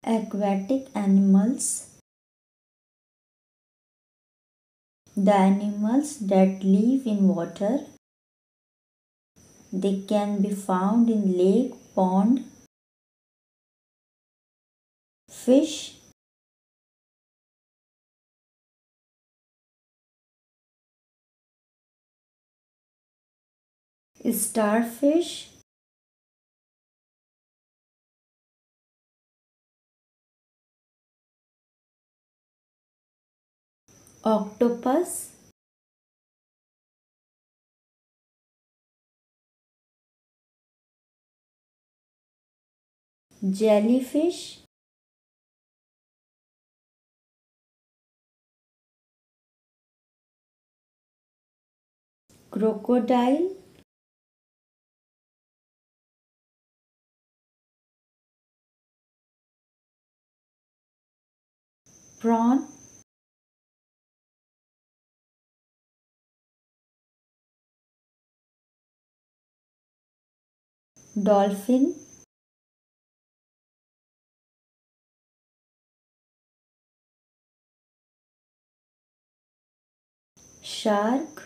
Aquatic animals. The animals that live in water. They can be found in lake, pond, fish, starfish, octopus, jellyfish, crocodile, prawn, dolphin, shark,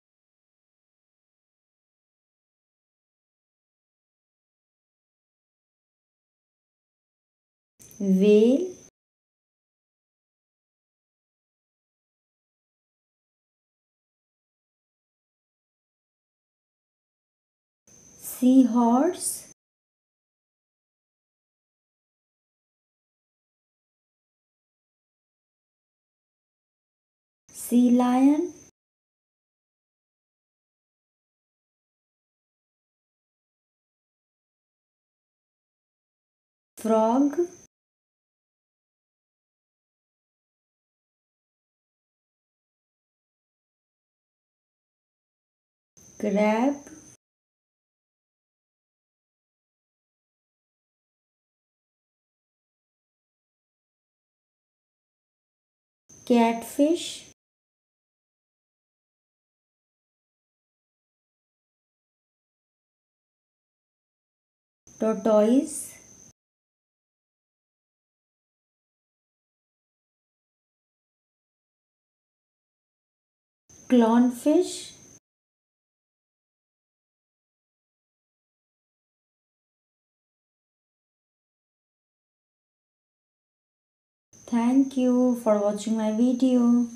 whale, seahorse, sea lion, frog, crab, catfish, tortoise, clownfish. Thank you for watching my video.